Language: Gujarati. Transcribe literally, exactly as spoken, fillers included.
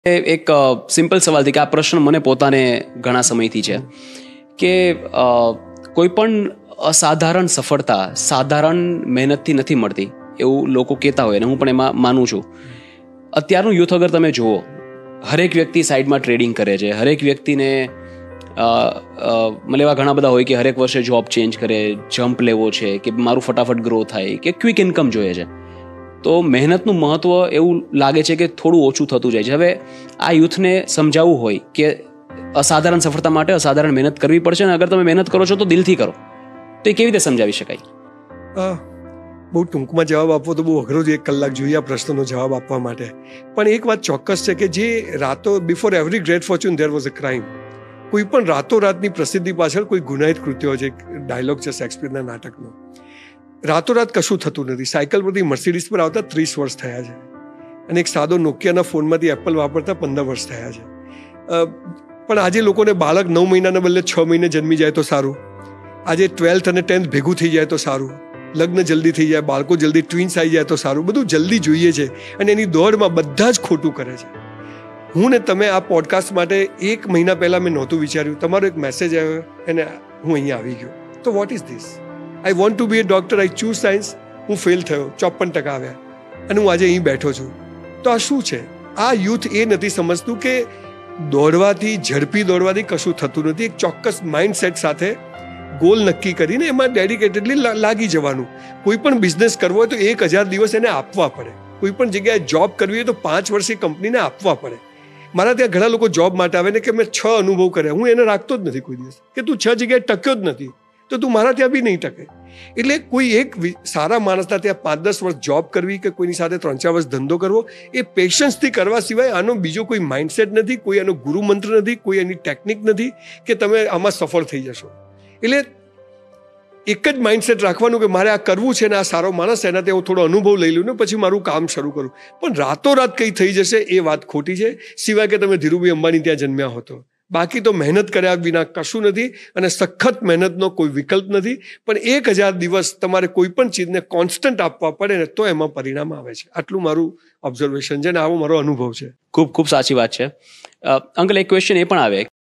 એક સિમ્પલ સવાલથી કે આ પ્રશ્ન મને પોતાને ઘણા સમયથી છે કે કોઈ પણ અસાધારણ સફળતા સાધારણ મહેનતથી નથી મળતી એવું લોકો કહેતા હોય અને હું પણ એમાં માનું છું. અત્યારનું યુથ અગર તમે જુઓ, હરેક વ્યક્તિ સાઈડમાં ટ્રેડિંગ કરે છે, હરેક વ્યક્તિને મતલબ એવા ઘણા બધા હોય કે હરેક વર્ષે જોબ ચેન્જ કરે, જમ્પ લેવો છે કે મારું ફટાફટ ગ્રો થાય કે ક્વિક ઇન્કમ જોઈએ છે. તો મહેનતનું મહત્વ એવું લાગે છે કે થોડું ઓછું થતું જાય છે. હવે આ યુથને સમજાવવું હોય કે અસાધારણ સફળતા માટે અસાધારણ મહેનત કરવી પડશે અને અગર તમે મહેનત કરો છો તો દિલથી કરો, તો એ કેવી રીતે સમજાવી શકાય? બહુ ટૂંકમાં જવાબ આપવો તો બહુ અઘરો છે, એક કલાક જોઈએ આ પ્રશ્નનો જવાબ આપવા માટે. પણ એક વાત ચોક્કસ છે કે જે રાતો before every great fortune there was a crime. કોઈ પણ રાતોરાતની પ્રસિદ્ધિ પાછળ કોઈ ગુનાહિત કૃત્યો છે. ડાયલોગ છે શેક્સપિયરના નાટકનો. રાતોરાત કશું થતું નથી. સાયકલ પરથી મર્સિડીઝ પર આવતા ત્રીસ વર્ષ થયા છે અને એક સાદો નોકિયાના ફોનમાંથી એપલ વાપરતા પંદર વર્ષ થયા છે. પણ આજે લોકોને બાળક નવ મહિનાના બદલે છ મહિને જન્મી જાય તો સારું, આજે ટ્વેલ્થ અને ટેન્થ ભેગું થઈ જાય તો સારું, લગ્ન જલ્દી થઈ જાય, બાળકો જલ્દી ટ્વિન્સ આવી જાય તો સારું, બધું જલ્દી જોઈએ છે અને એની દોડમાં બધા જ ખોટું કરે છે. હું ને તમે આ પોડકાસ્ટ માટે એક મહિના પહેલા મેં નહોતું વિચાર્યું, તમારો એક મેસેજ આવ્યો અને હું અહીંયા આવી ગયો. તો what is this? I want to be a doctor, I choose science. હું ફેલ થયો, ચોપન ટકા આવ્યા અને હું આજે અહીં બેઠો છું. તો આ શું છે? આ યુથ એ નથી સમજતું કે દોડવાથી, ઝડપી દોડવાથી કશું થતું નથી. એક ચોક્કસ માઇન્ડસેટ સાથે ગોલ નક્કી કરીને એમાં ડેડિકેટેડલી લાગી જવાનું. કોઈ પણ બિઝનેસ કરવો હોય તો એક હજાર દિવસ એને આપવા પડે. કોઈ પણ જગ્યાએ જોબ કરવી હોય તો પાંચ વર્ષે કંપનીને આપવા પડે. મારા ત્યાં ઘણા લોકો જોબ માટે આવે ને કે મેં છ અનુભવ કર્યા. હું એને રાખતો જ નથી કોઈ દિવસ કે તું છ જગ્યાએ ટક્યો જ નથી તો તું મારા ત્યાં બી નહીં ટકે. એટલે કોઈ એક સારા માણસના ત્યાં પાંચ દસ વર્ષ જોબ કરવી કે કોઈની સાથે ત્રણ ચાર વર્ષ ધંધો કરવો એ પેશન્સથી કરવા સિવાય આનો બીજો કોઈ માઇન્ડસેટ નથી, કોઈ એનો ગુરુ મંત્ર નથી, કોઈ એની ટેકનિક નથી કે તમે આમાં સફળ થઈ જશો. એટલે એક જ માઇન્ડસેટ રાખવાનું કે મારે આ કરવું છે ને આ સારો માણસ એનાથી હું થોડો અનુભવ લઈ લઉં ને પછી મારું કામ શરૂ કરું. પણ રાતોરાત કંઈ થઈ જશે એ વાત ખોટી છે, સિવાય કે તમે ધીરુભાઈ અંબાણી ત્યાં જન્મ્યા હો તો. બાકી તો મહેનત કર્યા વિના કશું નથી અને સખત મહેનતનો કોઈ વિકલ્પ નથી. પણ એક હજાર દિવસ તમારે કોઈ પણ ચીજને કોન્સ્ટન્ટ આપવા પડે ને તો એમાં પરિણામ આવે છે. આટલું મારું ઓબ્ઝર્વેશન છે ને આવો મારો અનુભવ છે. ખૂબ ખૂબ સાચી વાત છે. અંકલ, એક ક્વેશ્ચન એ પણ આવે